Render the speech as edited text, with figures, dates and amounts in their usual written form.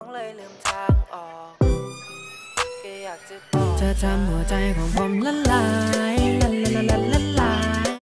เลยลืมทางออกแค่อยากจะบอกเธอทำหัวใจของผมละลาย